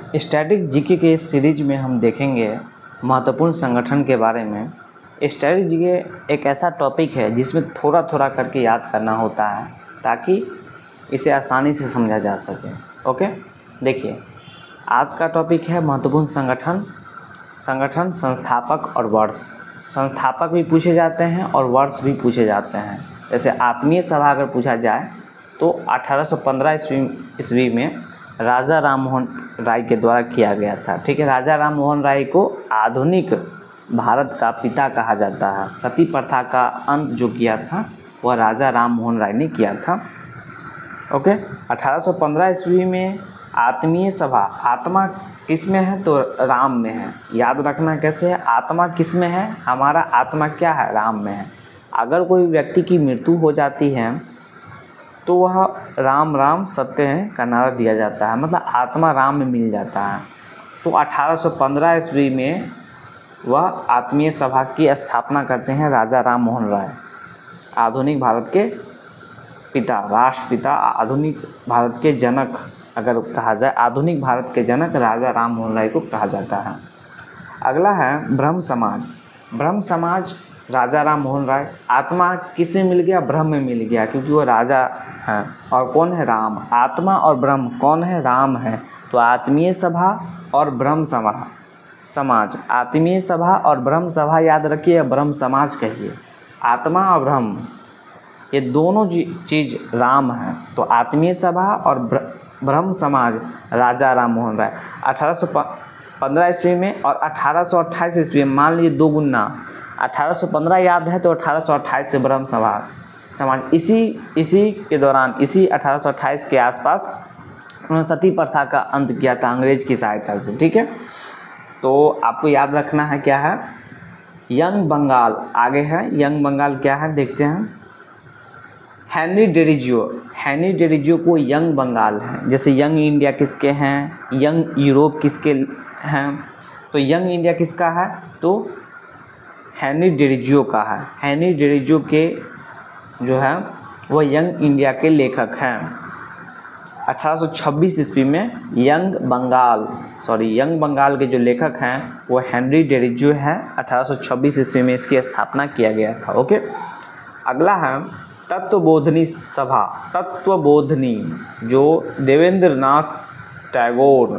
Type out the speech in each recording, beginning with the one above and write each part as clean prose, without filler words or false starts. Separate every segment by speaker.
Speaker 1: Static GK के इस series में हम देखेंगे महत्वपूर्ण संगठन के बारे में। स्टैटिक जीके एक ऐसा टॉपिक है जिसमें थोड़ा थोड़ा करके याद करना होता है ताकि इसे आसानी से समझा जा सके। ओके, देखिए आज का टॉपिक है महत्वपूर्ण संगठन। संगठन, संस्थापक और वर्ष। संस्थापक भी पूछे जाते हैं और वर्ष भी पूछे जाते हैं। जैसे आत्मीय सभा अगर पूछा जाए तो 1815 ईस्वी में राजा राम मोहन राय के द्वारा किया गया था। ठीक है, राजा राम मोहन राय को आधुनिक भारत का पिता कहा जाता है। सती प्रथा का अंत जो किया था वह राजा राम मोहन राय ने किया था। ओके, 1815 ईस्वी में आत्मीय सभा। आत्मा किस में है तो राम में है। याद रखना कैसे है, आत्मा किस में है, हमारा आत्मा क्या है, राम में है। अगर कोई व्यक्ति की मृत्यु हो जाती है तो वह राम राम सत्य है का नारा दिया जाता है, मतलब आत्मा राम में मिल जाता है। तो 1815 ईस्वी में वह आत्मीय सभा की स्थापना करते हैं राजा राम मोहन राय। आधुनिक भारत के पिता, राष्ट्रपिता, आधुनिक भारत के जनक अगर कहा जाए, आधुनिक भारत के जनक राजा राम मोहन राय को कहा जाता है। अगला है ब्रह्म समाज। ब्रह्म समाज, राजा राम मोहन राय। आत्मा किसे मिल गया, ब्रह्म में मिल गया, क्योंकि वो राजा हैं और कौन है, राम। आत्मा और ब्रह्म कौन है, राम है। तो आत्मीय सभा और ब्रह्म सभा समाज। आत्मीय सभा और ब्रह्म सभा याद रखिए, ब्रह्म समाज कहिए। आत्मा और ब्रह्म ये दोनों चीज़ राम है। तो आत्मीय सभा और ब्रह्म समाज राजा राम मोहन राय 1815 ईस्वी में और 1828 ईस्वी में। मान लीजिए 2 गुना, 1815 याद है तो 1828 से ब्रह्म समाज। इसी के दौरान, इसी 1828 के आसपास उन्होंने सती प्रथा का अंत किया था अंग्रेज की सहायता से। ठीक है, तो आपको याद रखना है क्या है, यंग बंगाल आगे है। यंग बंगाल क्या है देखते हैं। हेनरी डेरिजियो को यंग बंगाल है। जैसे यंग इंडिया किसके हैं, यंग यूरोप किसके हैं, तो यंग इंडिया किसका है तो हेनरी डेरिजियो का है। हेनरी डेरिजियो के जो है वह यंग इंडिया के लेखक हैं। 1826 ईस्वी में यंग बंगाल के जो लेखक हैं वो हेनरी डेरिजियो है। 1826 ईस्वी में इसकी स्थापना किया गया था। ओके, अगला है तत्वबोधिनी सभा। तत्वबोधिनी जो देवेंद्र नाथ टैगोर।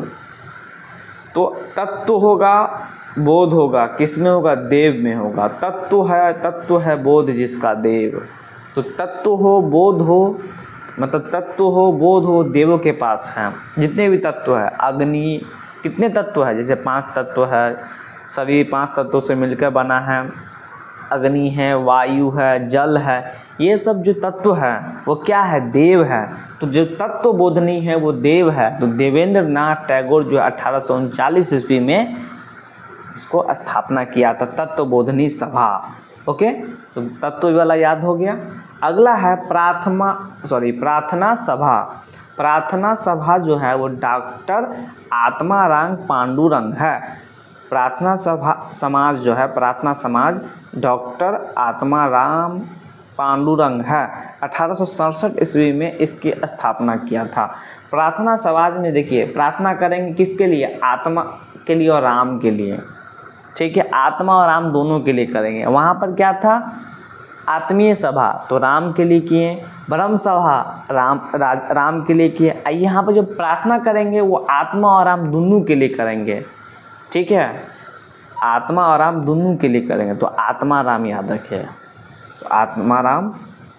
Speaker 1: तो तत्व होगा, बोध होगा, किस में होगा, देव में होगा। तत्व है बोध जिसका देव। तो तत्व हो, बोध हो, मतलब तत्व हो, बोध हो, देवों के पास हैं। जितने भी तत्व है, अग्नि, कितने तत्व है, जैसे 5 तत्व है, सभी 5 तत्वों से मिलकर बना है। अग्नि है, वायु है, जल है, ये सब जो तत्व है वो क्या है, देव है। तो जो तत्व बोधनी है वो देव है। तो देवेंद्र नाथ टैगोर जो 1839 ईस्वी में इसको स्थापना किया था, तत्व बोधनी सभा। ओके, तो तत्व वाला याद हो गया। अगला है प्रार्थना सभा। प्रार्थना सभा जो है वो डॉक्टर आत्माराम पांडुरंग है। प्रार्थना सभा समाज जो है, प्रार्थना समाज डॉक्टर आत्माराम पांडुरंग है। 1867 ईस्वी में इसकी स्थापना किया था। प्रार्थना समाज में देखिए, प्रार्थना करेंगे किसके लिए, आत्मा के लिए और राम के लिए। ठीक है, आत्मा और राम दोनों के लिए करेंगे। वहाँ पर क्या था, आत्मीय सभा तो राम के लिए किए, ब्रह्म सभा राम के लिए किए। यहाँ पर जो प्रार्थना करेंगे वो आत्मा और राम दोनों के लिए करेंगे। ठीक है, आत्मा और राम दोनों के लिए करेंगे। तो आत्मा राम याद रखिए, तो आत्मा राम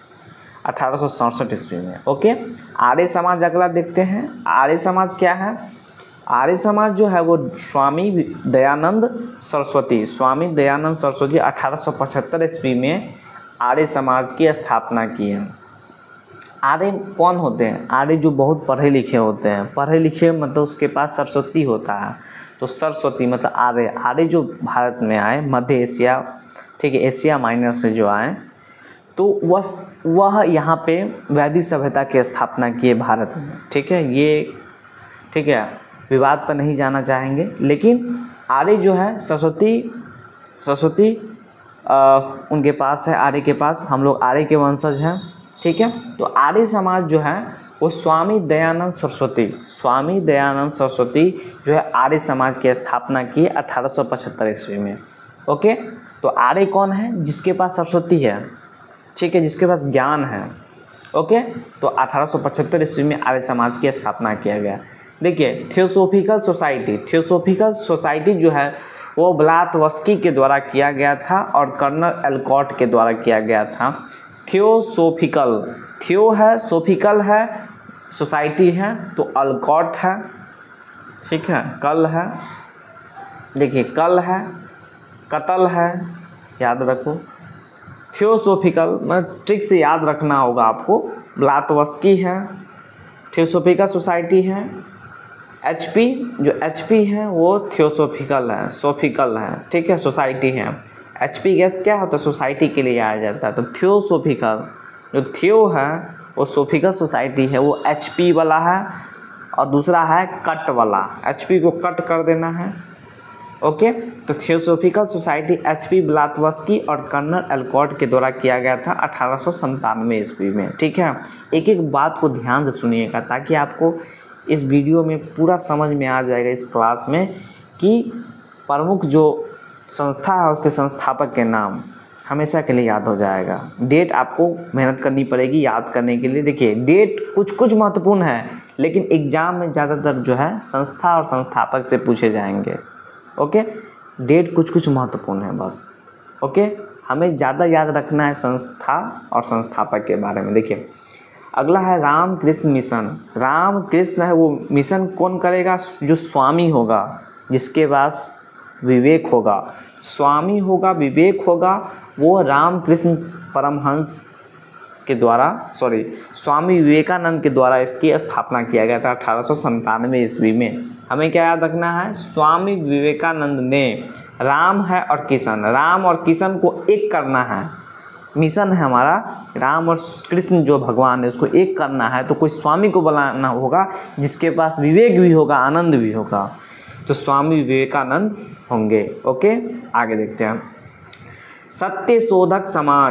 Speaker 1: 1867 ईस्वी में। ओके, आर्य समाज अगला देखते हैं। आर्य समाज क्या है, आर्य समाज जो है वो स्वामी दयानंद सरस्वती 1875 ईस्वी में आर्य समाज की स्थापना की है। आर्य कौन होते हैं, आर्य जो बहुत पढ़े लिखे होते हैं। पढ़े लिखे मतलब उसके पास सरस्वती होता है, तो सरस्वती मतलब आर्य। आर्य जो भारत में आए, मध्य एशिया, ठीक है, एशिया माइनर से जो आए, तो वह यहाँ पे वैदिक सभ्यता की स्थापना किए भारत में। ठीक है, ये ठीक है, विवाद पर नहीं जाना चाहेंगे, लेकिन आर्य जो है सरस्वती उनके पास है, आर्य के पास। हम लोग आर्य के वंशज हैं। ठीक है, तो आर्य समाज जो है वो स्वामी दयानंद सरस्वती जो है आर्य समाज की स्थापना की 1875 ईस्वी में। ओके, तो आर्य कौन है? जिसके पास सरस्वती है, ठीक है, जिसके पास ज्ञान है। ओके, तो 1875 ईस्वी में आर्य समाज की स्थापना किया गया। देखिए, थियोसॉफिकल सोसाइटी जो है वो ब्लातवस्की के द्वारा किया गया था और कर्नल एल्कॉट के द्वारा किया गया था। थियो है, सोफिकल है, सोसाइटी है, तो अल्कॉट है, ठीक है, कल है, देखिए कल है, कतल है, याद रखो। थियोसॉफिकल मतलब ट्रिक से याद रखना होगा आपको। ब्लातवस्की है, थियोसॉफिकल सोसाइटी है, एचपी है वो थियोसॉफिकल है, ठीक है, सोसाइटी है। एचपी गैस क्या होता है? सोसाइटी के लिए आया जाता है। तो थियोसॉफिकल जो थियो है वो सोफिकल सोसाइटी है, वो एचपी वाला है, और दूसरा है कट वाला, एचपी को कट कर देना है। ओके, तो थियोसॉफिकल सोसाइटी एचपी ब्लातवस्की और कर्नल एल्कॉट के द्वारा किया गया था 1897 ईस्वी में, ठीक है। एक एक बात को ध्यान से सुनिएगा ताकि आपको इस वीडियो में पूरा समझ में आ जाएगा इस क्लास में कि प्रमुख जो संस्था है उसके संस्थापक के नाम हमेशा के लिए याद हो जाएगा। डेट आपको मेहनत करनी पड़ेगी याद करने के लिए। देखिए, डेट कुछ महत्वपूर्ण है, लेकिन एग्जाम में ज़्यादातर जो है संस्था और संस्थापक से पूछे जाएंगे। ओके, डेट कुछ महत्वपूर्ण है बस। ओके, हमें ज़्यादा याद रखना है संस्था और संस्थापक के बारे में। देखिए, अगला है रामकृष्ण मिशन। रामकृष्ण है वो मिशन कौन करेगा? जो स्वामी होगा, जिसके पास विवेक होगा, स्वामी होगा, विवेक होगा, वो रामकृष्ण परमहंस के द्वारा स्वामी विवेकानंद के द्वारा इसकी स्थापना किया गया था 1897 ईस्वी में। हमें क्या याद रखना है? स्वामी विवेकानंद ने राम है और किशन को एक करना है। मिशन है हमारा, राम और कृष्ण जो भगवान है उसको एक करना है, तो कोई स्वामी को बुलाना होगा जिसके पास विवेक भी होगा, आनंद भी होगा, तो स्वामी विवेकानंद होंगे। ओके, आगे देखते हैं। सत्य शोधक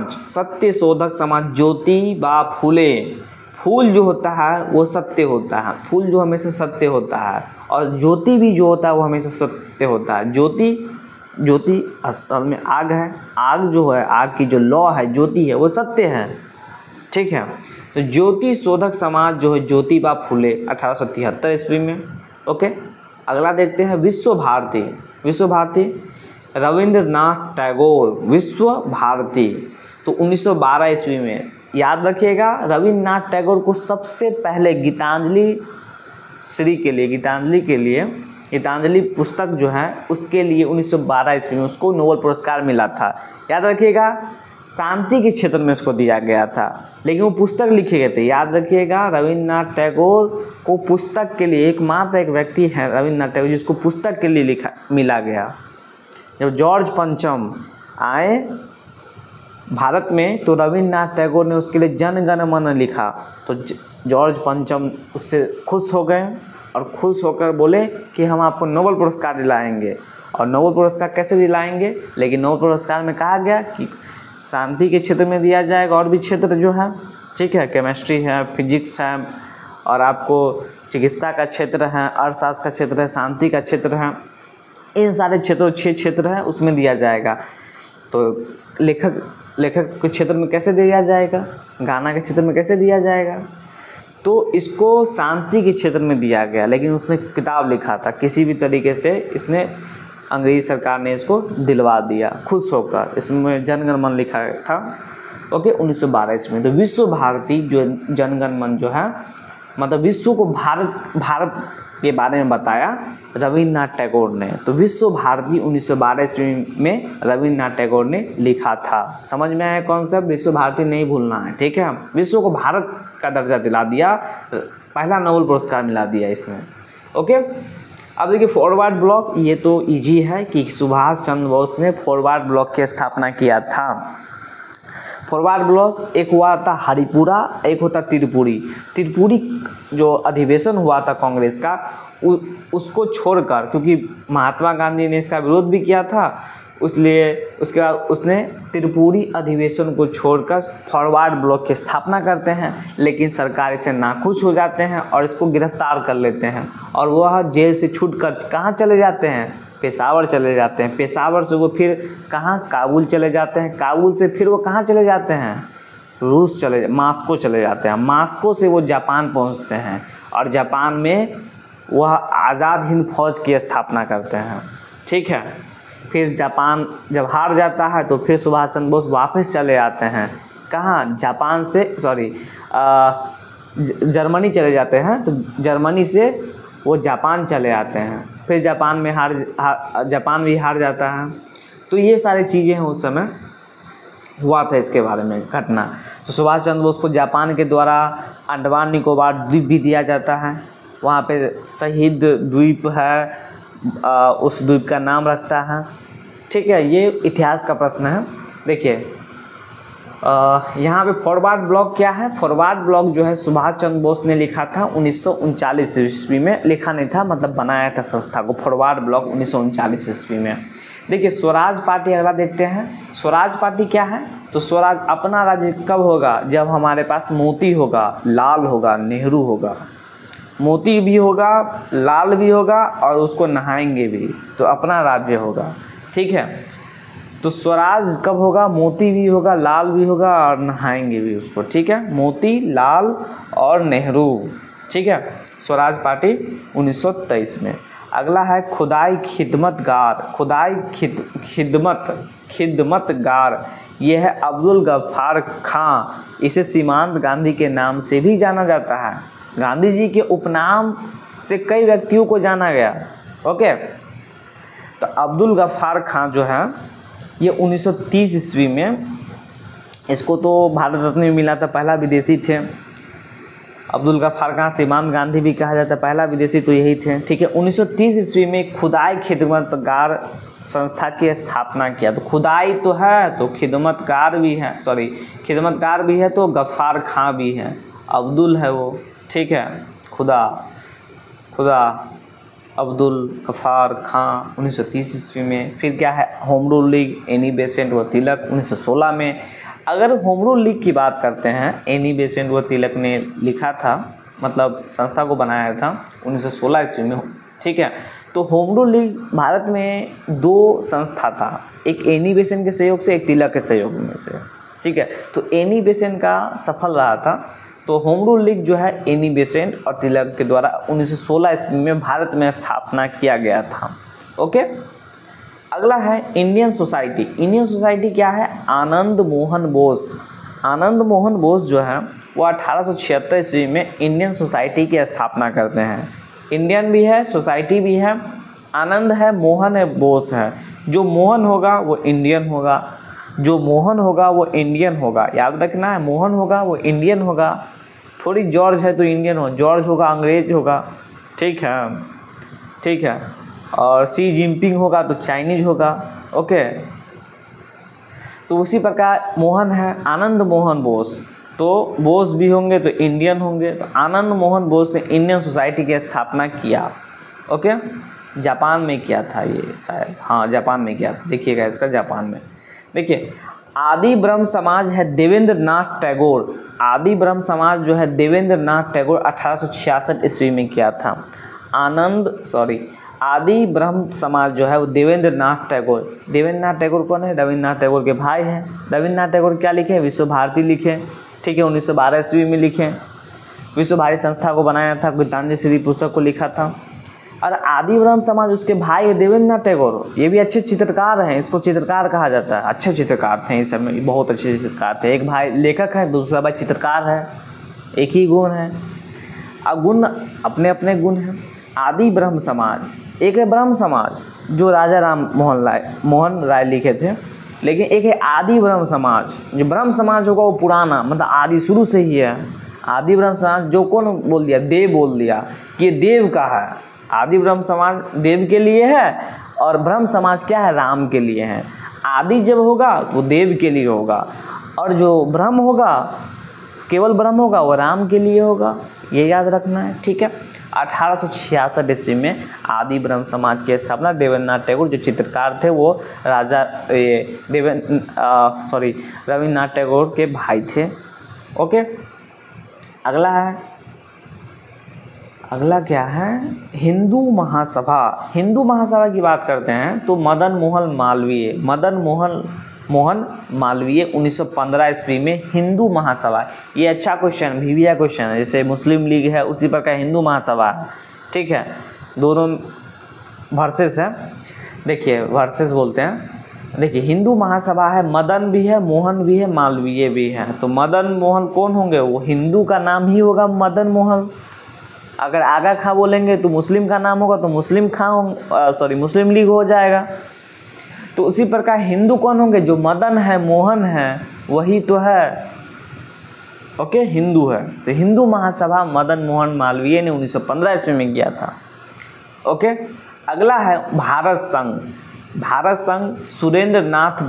Speaker 1: समाज ज्योतिबा फूले। फूल जो होता है वो सत्य होता है, फूल जो हमेशा सत्य होता है, और ज्योति भी जो होता है वो हमेशा सत्य होता है। ज्योति असल में आग है, आग जो है, आग की जो लौ है, ज्योति है, वो सत्य है, ठीक है। तो ज्योति शोधक समाज जो है ज्योतिबा फूले 1873 ईस्वी में। ओके, अगला देखते हैं विश्व भारती रविंद्रनाथ टैगोर। विश्व भारती तो 1912 ईस्वी में। याद रखिएगा, रविंद्रनाथ टैगोर को सबसे पहले गीतांजलि पुस्तक जो है उसके लिए 1912 ईस्वी में उसको नोबेल पुरस्कार मिला था। याद रखिएगा, शांति के क्षेत्र में इसको दिया गया था, लेकिन वो पुस्तक लिखे गए थे। याद रखिएगा, रविंद्रनाथ टैगोर को पुस्तक के लिए एकमात्र एक व्यक्ति है रविंद्रनाथ टैगोर जिसको पुस्तक के लिए मिला गया। जब जॉर्ज पंचम आए भारत में तो रविंद्रनाथ टैगोर ने उसके लिए जन गण मन लिखा, तो जॉर्ज पंचम उससे खुश हो गए और खुश होकर बोले कि हम आपको नोबेल पुरस्कार दिलाएंगे। और नोबेल पुरस्कार कैसे दिलाएंगे? लेकिन नोबेल पुरस्कार में कहा गया कि शांति के क्षेत्र में दिया जाएगा, और भी क्षेत्र जो है, ठीक है, केमिस्ट्री है, फिजिक्स है, और आपको चिकित्सा का क्षेत्र है, अर्थशास्त्र का क्षेत्र है, शांति का क्षेत्र है, इन सारे क्षेत्रों 6 क्षेत्र हैं उसमें दिया जाएगा। तो लेखक के क्षेत्र में कैसे दिया जाएगा? गाना के क्षेत्र में कैसे दिया जाएगा? तो इसको शांति के क्षेत्र में दिया गया, लेकिन उसने किताब लिखा था, किसी भी तरीके से इसने अंग्रेज़ सरकार ने इसको दिलवा दिया खुश होकर। इसमें जनगण मन लिखा था। ओके, 1912 ईस्वी में। तो विश्व भारती जो जनगण मन जो है, मतलब विश्व को भारत के बारे में बताया रविंद्रनाथ टैगोर ने। तो विश्व भारती 1912 ईस्वी में रविंद्रनाथ टैगोर ने लिखा था। समझ में आया कॉन्सेप्ट? विश्व भारती नहीं भूलना है, ठीक है। विश्व को भारत का दर्जा दिला दिया, पहला नोबेल पुरस्कार मिला दिया इसमें। ओके, अब देखिए फॉरवर्ड ब्लॉक, ये तो इजी है कि सुभाष चंद्र बोस ने फॉरवर्ड ब्लॉक की स्थापना किया था। फॉरवर्ड ब्लॉक एक हुआ था हरिपुरा, एक होता त्रिपुरी जो अधिवेशन हुआ था कांग्रेस का, उसको छोड़कर, क्योंकि महात्मा गांधी ने इसका विरोध भी किया था, इसलिए उसके बाद उसने त्रिपुरी अधिवेशन को छोड़कर फॉरवर्ड ब्लॉक की स्थापना करते हैं, लेकिन सरकार इससे नाखुश हो जाते हैं और इसको गिरफ्तार कर लेते हैं और वह जेल से छूटकर कहाँ चले जाते हैं, पेशावर चले जाते हैं। पेशावर से वो फिर कहाँ, काबुल चले जाते हैं। काबुल से फिर वो कहाँ चले जाते हैं, रूस मास्को चले जाते हैं। मास्को से वो जापान पहुँचते हैं और जापान में वह आज़ाद हिंद फौज की स्थापना करते हैं। ठीक है, फिर जापान जब हार जाता है तो फिर सुभाष चंद्र बोस वापस चले आते हैं। कहाँ, जापान से जर्मनी चले जाते हैं, तो जर्मनी से वो जापान चले आते हैं। फिर जापान में जापान भी हार जाता है। तो ये सारी चीज़ें हैं उस समय हुआ था इसके बारे में घटना। तो सुभाष चंद्र बोस को जापान के द्वारा अंडमान निकोबार द्वीप भी दिया जाता है। वहाँ पे शहीद द्वीप है, उस द्वीप का नाम रखता है। ठीक है, ये इतिहास का प्रश्न है। देखिए यहाँ पे फॉरवर्ड ब्लॉक क्या है। फॉरवर्ड ब्लॉक जो है सुभाष चंद्र बोस ने लिखा था 1939 ईस्वी में। लिखा नहीं था, मतलब बनाया था संस्था को, फॉरवर्ड ब्लॉक 1939 ईस्वी में। देखिए स्वराज पार्टी अगला देखते हैं। स्वराज पार्टी क्या है, तो स्वराज अपना राज्य कब होगा, जब हमारे पास मोती होगा, लाल होगा, नेहरू होगा। मोती भी होगा, लाल भी होगा और उसको नहाएंगे भी, तो अपना राज्य होगा। ठीक है, तो स्वराज कब होगा, मोती भी होगा, लाल भी होगा और नहाएंगे भी उसको। ठीक है, मोती, लाल और नेहरू। ठीक है, स्वराज पार्टी 1923 में। अगला है खुदाई खिदमतगार। खुदाई खिदमतगार ये है अब्दुल गफ्फार खां। इसे सीमांत गांधी के नाम से भी जाना जाता है। गांधी जी के उपनाम से कई व्यक्तियों को जाना गया। ओके, तो अब्दुल गफ्फार खां जो है ये 1930 ईस्वी में, इसको तो भारत रत्न में मिला था, पहला विदेशी थे। अब्दुल गफ्फार खां, सीमांत गांधी भी कहा जाता है, पहला विदेशी तो यही थे। ठीक है, 1930 ईस्वी में खुदाई खिदमतगार संस्था की स्थापना किया। तो खुदाई तो है तो खिदमतगार भी है, खिदमतगार भी है तो गफ्फार खां भी है, अब्दुल है वो। ठीक है, खुदा अब्दुल गफ्फार खां 1930 ईस्वी में। फिर क्या है, home rule league, Annie Besant व तिलक 1916 में। अगर होम रूल लीग की बात करते हैं, एनी बेसेंट व तिलक ने लिखा था, मतलब संस्था को बनाया था 1916 ईस्वी में। ठीक है, तो होम रूल लीग भारत में दो संस्था था, एक एनी बेसेंट के सहयोग से, एक तिलक के सहयोग में से। ठीक है, तो एनी बेसेंट का सफल रहा था, तो होम रूल लीग जो है एनी बेसेंट और तिलक के द्वारा 1916 ईस्वी में भारत में स्थापना किया गया था। ओके, अगला है इंडियन सोसाइटी। इंडियन सोसाइटी क्या है, आनंद मोहन बोस। आनंद मोहन बोस जो है वो 1876 ईस्वी में इंडियन सोसाइटी की स्थापना करते हैं। इंडियन भी है, सोसाइटी भी है, आनंद है, मोहन है, बोस है। जो मोहन होगा वो इंडियन होगा, जो मोहन होगा वो इंडियन होगा, याद रखना है। मोहन होगा वो इंडियन होगा, थोड़ी जॉर्ज है तो इंडियन हो, जॉर्ज होगा अंग्रेज होगा। ठीक है, और सी जिनपिंग होगा तो चाइनीज होगा। ओके, तो उसी प्रकार मोहन है, आनंद मोहन बोस, तो बोस भी होंगे तो इंडियन होंगे। तो आनंद मोहन बोस ने इंडियन सोसाइटी की स्थापना किया। ओके, जापान में किया था ये शायद, हाँ जापान में किया था। देखिएगा इसका, जापान में। देखिए आदि ब्रह्म समाज है देवेंद्र नाथ टैगोर। आदि ब्रह्म समाज जो है देवेंद्र नाथ टैगोर 1866 ईस्वी में किया था। आदि ब्रह्म समाज जो है वो देवेंद्र नाथ टैगोर। देवेंद्र नाथ टैगोर कौन है, रविन्द्र नाथ टैगोर के भाई हैं। रविन्द्र नाथ टैगोर क्या लिखे, विश्व भारती लिखे। ठीक है, 1912 ईस्वी में लिखे। विश्व भारती संस्था को बनाया था, गीतांजलि श्री पुस्तक को लिखा था। और आदि ब्रह्म समाज उसके भाई है देवेंद्र नाथ टैगोर, ये भी अच्छे चित्रकार हैं, इसको चित्रकार कहा जाता है। अच्छे चित्रकार थे, इस समय बहुत अच्छे चित्रकार थे। एक भाई लेखक है, दूसरा भाई चित्रकार है, एक ही गुण है। अब गुण अपने अपने गुण हैं। आदि ब्रह्म समाज, एक है ब्रह्म समाज जो राजा राम मोहन राय लिखे थे, लेकिन एक है आदि ब्रह्म समाज। जो ब्रह्म समाज होगा वो पुराना, मतलब आदि शुरू से ही है। आदि ब्रह्म समाज जो कौन बोल दिया, देव बोल दिया कि ये देव का है। आदि ब्रह्म समाज देव के लिए है और ब्रह्म समाज क्या है, राम के लिए है। आदि जब होगा वो देव के लिए होगा और जो ब्रह्म होगा, केवल ब्रह्म होगा, वो राम के लिए होगा। ये याद रखना है। ठीक है, 1866 ईस्वी में आदि ब्रह्म समाज की स्थापना देवेंद्रनाथ टैगोर जो चित्रकार थे वो रविन्द्रनाथ टैगोर के भाई थे। ओके, अगला क्या है, हिंदू महासभा। हिंदू महासभा की बात करते हैं तो मदन मोहन मालवीय 1915 ईस्वी में हिंदू महासभा, ये अच्छा क्वेश्चन वीवीआई क्वेश्चन है, जैसे मुस्लिम लीग है उसी प्रकार हिंदू महासभा है, ठीक है, दोनों वर्सेस है। देखिए वर्सेस बोलते हैं, देखिए हिंदू महासभा है, मदन भी है, मोहन भी है, मालवीय भी है। तो मदन मोहन कौन होंगे, वो हिंदू का नाम ही होगा मदन मोहन। अगर आगा खां बोलेंगे तो मुस्लिम का नाम होगा तो मुस्लिम लीग हो जाएगा। तो उसी प्रकार हिंदू कौन होंगे, जो मदन है मोहन है वही तो है, ओके, हिंदू है। तो हिंदू महासभा मदन मोहन मालवीय ने 1915 ईस्वी में किया था। ओके, अगला है भारत संघ। भारत संघ सुरेंद्र नाथ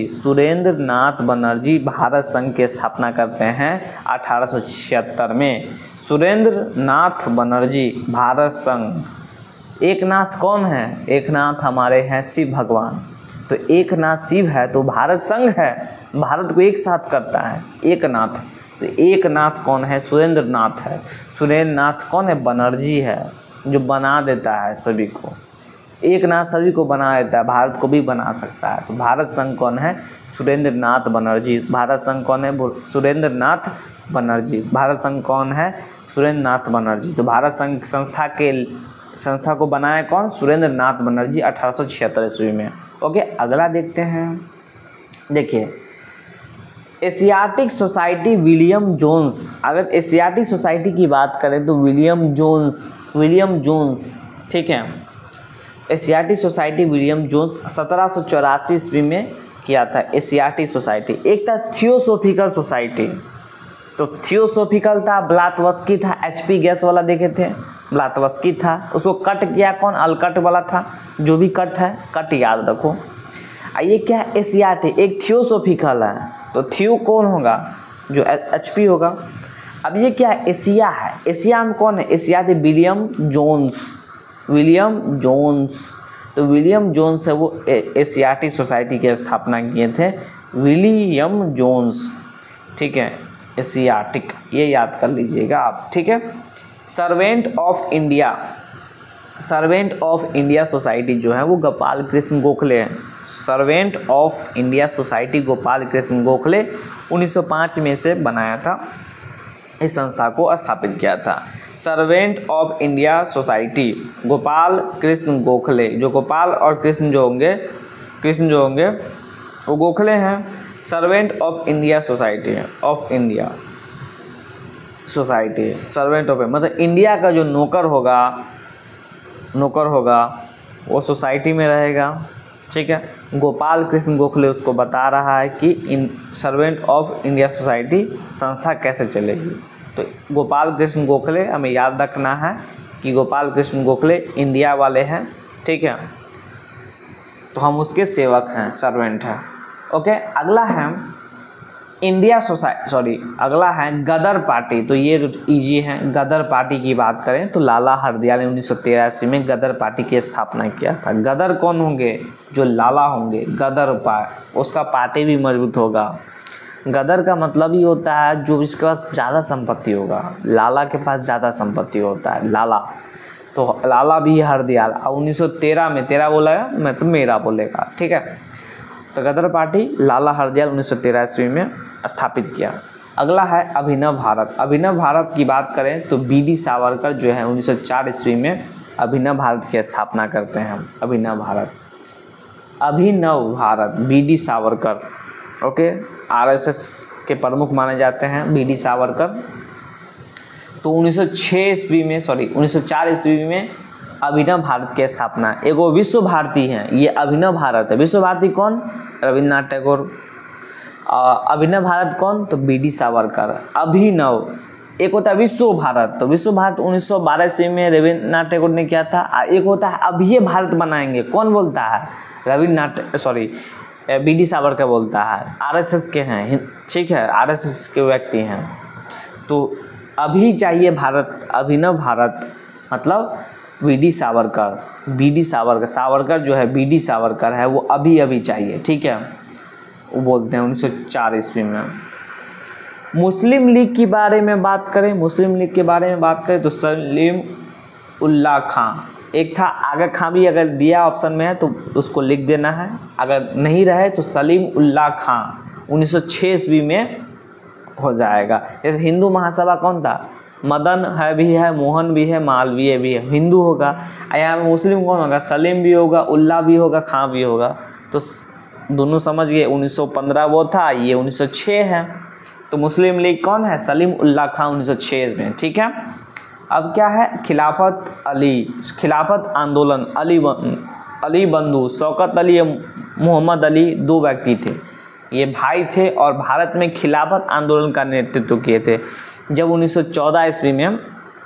Speaker 1: बनर्जी भारत संघ की स्थापना करते हैं 1876 में। सुरेंद्र नाथ बनर्जी भारत संघ। एक नाथ कौन है, एक नाथ हमारे हैं शिव भगवान, तो एक नाथ शिव है तो भारत संघ है, भारत को एक साथ करता है एक नाथ। तो एक नाथ कौन है, सुरेंद्र नाथ है। सुरेंद्र नाथ कौन है, बनर्जी है, जो बना देता है सभी को। एक नाथ सभी को बना देता है, भारत को भी बना सकता है। तो भारत संघ कौन है, सुरेंद्र नाथ बनर्जी। भारत संघ कौन है, सुरेंद्र नाथ बनर्जी। भारत संघ कौन है, सुरेंद्र नाथ बनर्जी। तो भारत संघ संस्था को बनाया कौन, सुरेंद्र नाथ बनर्जी 1876 ईस्वी में। ओके, अगला देखते हैं। देखिए एशियाटिक सोसाइटी विलियम जोन्स। अगर एशियाटिक सोसाइटी की बात करें तो विलियम जोन्स, ठीक है, एशियाटिक सोसाइटी विलियम जोन्स 1784 ईस्वी में किया था एशियाटिक सोसाइटी। एक था थियोसोफिकल सोसाइटी, तो थियोसोफिकल था, ब्लातवस्की था, एचपी गैस वाला देखे थे, ब्लातवस्की था, उसको कट किया कौन, अलकट वाला था। जो भी कट है, कट याद रखो। ये क्या है, एशियाटिक, एक थियोसोफिकल है, तो थियो कौन होगा, जो एचपी होगा। अब ये क्या है, एशिया है, एशिया में कौन है, एशियाटिक विलियम जोन्स। तो विलियम जोन्स है वो एशियाटिक सोसाइटी की स्थापना किए थे, विलियम जोन्स, ठीक है, एशियाटिक, ये याद कर लीजिएगा आप, ठीक है। सर्वेंट ऑफ इंडिया सोसाइटी जो है वो गोपाल कृष्ण गोखले है। Servant of India Society Gopal Krishna Gokhale 1905 में से बनाया था, इस संस्था को स्थापित किया था। Servant of India Society Gopal Krishna Gokhale, जो गोपाल और कृष्ण जो होंगे वो गोखले हैं। Servant of India Society servant of, मतलब इंडिया का जो नौकर होगा वो सोसाइटी में रहेगा, ठीक है। गोपाल कृष्ण गोखले उसको बता रहा है कि सर्वेंट ऑफ इंडिया सोसाइटी संस्था कैसे चलेगी। तो गोपाल कृष्ण गोखले हमें याद रखना है कि गोपाल कृष्ण गोखले इंडिया वाले हैं, ठीक है, तो हम उसके सेवक हैं, सर्वेंट हैं। ओके, अगला है अगला है गदर पार्टी। तो ये इजी है, गदर पार्टी की बात करें तो लाला हरदयाल ने 1983 में गदर पार्टी की स्थापना किया था। गदर कौन होंगे, जो लाला होंगे, उसका पार्टी भी मजबूत होगा। गदर का मतलब ही होता है जो जिसके पास ज़्यादा संपत्ति होगा, लाला के पास ज़्यादा संपत्ति होता है, लाला। तो लाला भी हरदयाल, अब 1913 में, तेरा बोलेगा मैं तो मेरा बोलेगा, ठीक है। तो गदर पार्टी लाला हरदयाल 1913 ईस्वी में स्थापित किया। अगला है अभिनव भारत। अभिनव भारत की बात करें तो बीडी सावरकर जो है 1904 ईस्वी में अभिनव भारत की स्थापना करते हैं। Abhinav Bharat BD Savarkar, okay, RSS के प्रमुख माने जाते हैं बीडी सावरकर। तो 1904 ईस्वी में अभिनव भारत की स्थापना। एगो विश्व भारती है, ये अभिनव भारत है। विश्व भारती कौन, रविन्द्रनाथ टैगोर। अभिनव भारत कौन, तो बीडी सावरकर। अभिनव, एक होता है विश्व भारत, तो विश्व भारत 1912 ईस्वी में रविन्द्रनाथ टैगोर ने किया था। एक होता है अभी भारत बनाएंगे, कौन बोलता है, बीडी सावरकर बोलता है, आरएसएस के हैं, ठीक है, आरएसएस के व्यक्ति हैं। तो अभी चाहिए भारत, अभिनव भारत मतलब वीडी सावरकर, सावरकर जो है वीडी सावरकर है वो अभी अभी चाहिए, ठीक है, वो बोलते हैं 1904 ईस्वी में। मुस्लिम लीग के बारे में बात करें तो सलीम उल्लाह खां, एक था आगा खां भी अगर दिया ऑप्शन में है तो उसको लिख देना है, अगर नहीं रहे तो सलीम उल्लाह खां 1906 ईस्वी में हो जाएगा। जैसे हिंदू महासभा कौन था, मदन है भी है, मोहन भी है, मालवीय भी है, हिंदू होगा। यहाँ मुस्लिम कौन होगा, सलीम भी होगा, उल्लाह भी होगा, खां भी होगा। तो दोनों समझ गए, 1915 वो था, ये 1906 है। तो मुस्लिम लीग कौन है, सलीम उल्लाह खां 1906 में, ठीक है। अब क्या है, खिलाफत आंदोलन, अली बंधु, शौकत अली, मोहम्मद अली, दो व्यक्ति थे, ये भाई थे और भारत में खिलाफत आंदोलन का नेतृत्व किए थे। जब 1914 ईस्वी में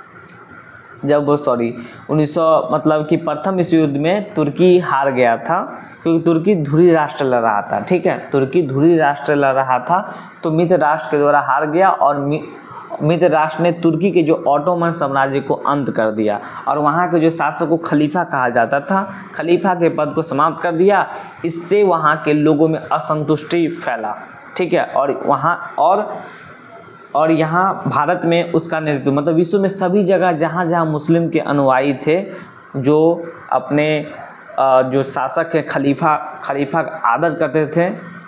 Speaker 1: मतलब कि प्रथम विश्व युद्ध में तुर्की हार गया था, क्योंकि तुर्की धुरी राष्ट्र लड़ रहा था, ठीक है, तुर्की धुरी राष्ट्र लड़ रहा था, तो मित्र राष्ट्र के द्वारा हार गया और मित्र राष्ट्र ने तुर्की के जो ऑटोमन साम्राज्य को अंत कर दिया और वहाँ के जो शासक को खलीफा कहा जाता था, खलीफा के पद को समाप्त कर दिया। इससे वहाँ के लोगों में असंतुष्टि फैला, ठीक है, और यहाँ भारत में उसका नेतृत्व, मतलब विश्व में सभी जगह जहाँ जहाँ मुस्लिम के अनुयायी थे, जो अपने जो शासक है खलीफा का आदर करते थे,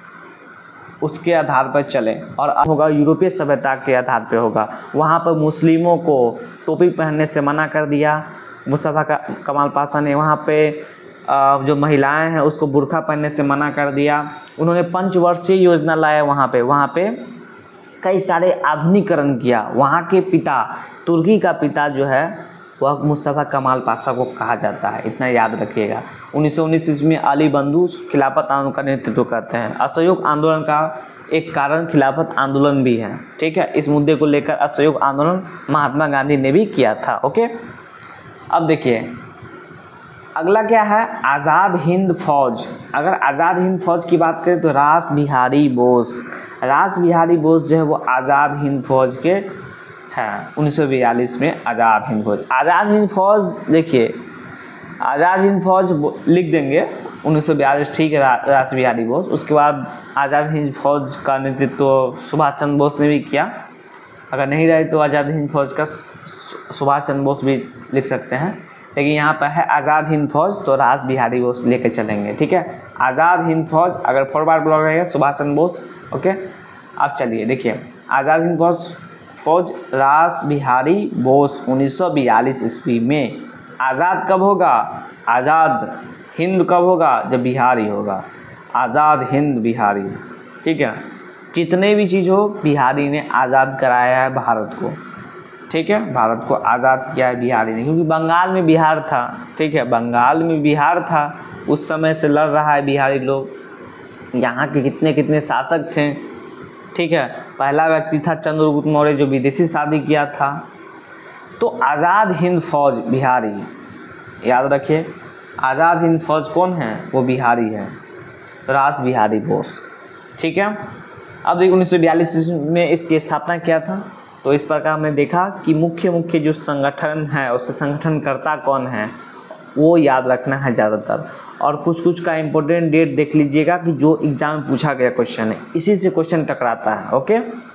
Speaker 1: उसके आधार पर चले और होगा यूरोपीय सभ्यता के आधार पे होगा। वहाँ पर मुस्लिमों को टोपी पहनने से मना कर दिया मुस्तफ़ा कमाल पाशा ने, वहाँ पे जो महिलाएं हैं उसको बुर्का पहनने से मना कर दिया। उन्होंने पंचवर्षीय योजना लाया, वहाँ पे कई सारे आधुनिकीकरण किया। वहाँ के पिता, तुर्की का पिता जो है वह मुस्तफ़ा कमाल पाशा को कहा जाता है, इतना याद रखिएगा। 1919 ईस्वी में अली बंधु खिलाफत आंदोलन का नेतृत्व करते हैं। असहयोग आंदोलन का एक कारण खिलाफत आंदोलन भी है, ठीक है, इस मुद्दे को लेकर असहयोग आंदोलन महात्मा गांधी ने भी किया था। ओके, अब देखिए अगला क्या है, आज़ाद हिंद फौज। अगर आज़ाद हिंद फौज की बात करें तो रास बिहारी बोस जो है वो आज़ाद हिंद फौज के हैं। 1942 में आज़ाद हिंद फौज देखिए, आज़ाद हिंद फौज लिख देंगे 1942, ठीक है, रास बिहारी बोस। उसके बाद आज़ाद हिंद फौज का नेतृत्व सुभाष चंद्र बोस ने भी किया। अगर नहीं रहे तो आज़ाद हिंद फौज का सुभाष चंद्र बोस भी लिख सकते हैं, लेकिन यहाँ पर है आज़ाद हिंद फौज तो रास बिहारी बोस लेके चलेंगे, ठीक है। आज़ाद हिंद फौज अगर फॉरवर्ड ब्लॉक रहेगा सुभाष चंद्र बोस। ओके, अब चलिए देखिए, आज़ाद हिंद फौज रास बिहारी बोस 1942 ईस्वी में। आज़ाद कब होगा, आज़ाद हिंद कब होगा, जब बिहारी होगा, आज़ाद हिंद बिहारी, ठीक है। कितने भी चीज़ हो, बिहारी ने आज़ाद कराया है भारत को, ठीक है, भारत को आज़ाद किया है बिहारी ने, क्योंकि बंगाल में बिहार था, ठीक है, बंगाल में बिहार था, उस समय से लड़ रहा है बिहारी लोग। यहाँ के कितने शासक थे, ठीक है। पहला व्यक्ति था चंद्रगुप्त मौर्य जो विदेशी शादी किया था। तो आज़ाद हिंद फौज बिहारी, याद रखिए, आज़ाद हिंद फौज कौन है, वो बिहारी है, रास बिहारी बोस, ठीक है। अब देखिए 1942 में इसकी स्थापना किया था। तो इस प्रकार हमने देखा कि मुख्य जो संगठन है उसके संगठनकर्ता कौन है वो याद रखना है ज़्यादातर, और कुछ का इम्पोर्टेंट डेट देख लीजिएगा कि जो एग्जाम में पूछा गया क्वेश्चन है, इसी से क्वेश्चन टकराता है। ओके।